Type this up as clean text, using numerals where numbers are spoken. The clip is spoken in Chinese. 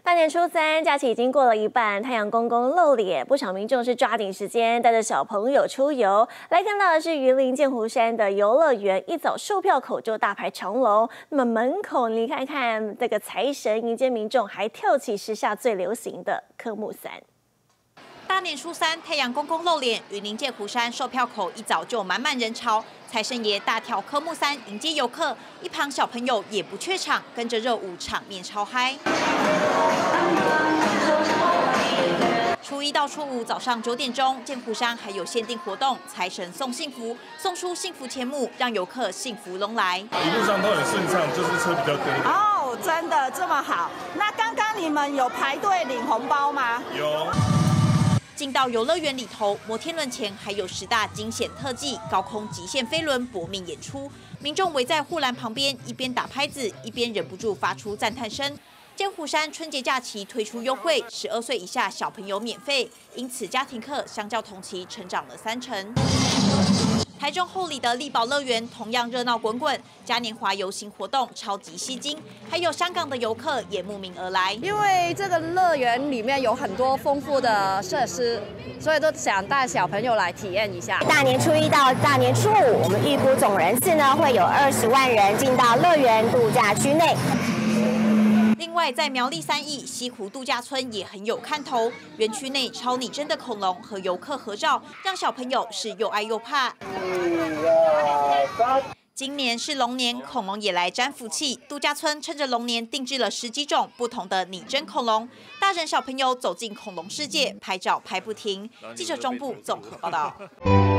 大年初三，假期已经过了一半，太阳公公露脸，不少民众是抓紧时间带着小朋友出游。来看到的是云林剑湖山的游乐园，一早售票口就大排长龙。那么门口你看看这个财神迎接民众，还跳起时下最流行的科目三。 大年初三，太阳公公露脸，云林剑湖山售票口一早就满满人潮，财神爷大跳科目三迎接游客，一旁小朋友也不怯场，跟着热舞，场面超嗨。初一到初五早上9点钟，剑湖山还有限定活动，财神送幸福，送出幸福钱母，让游客幸福龙来。 一路上都很顺畅，就是车比较多。 哦，真的这么好？那刚刚你们有排队领红包吗？ 有。 进到游乐园里头，摩天轮前还有10大惊险特技，高空极限飞轮搏命演出，民众围在护栏旁边，一边打拍子，一边忍不住发出赞叹声。剑湖山春节假期推出优惠，12岁以下小朋友免费，因此家庭课相较同期成长了3成。 台中后里的力宝乐园同样热闹滚滚，嘉年华游行活动超级吸睛，还有香港的游客也慕名而来。 因为这个乐园里面有很多丰富的设施，所以都想带小朋友来体验一下。 大年初一到大年初五，我们预估总人次呢会有20万人进到乐园度假区内。 另外，在苗栗3义西湖度假村也很有看头，园区内超拟真的恐龙和游客合照，让小朋友是又爱又怕。今年是龙年，恐龙也来沾福气。度假村趁着龙年定制了10几种不同的拟真恐龙，大人小朋友走进恐龙世界，拍照拍不停。记者中部综合报道。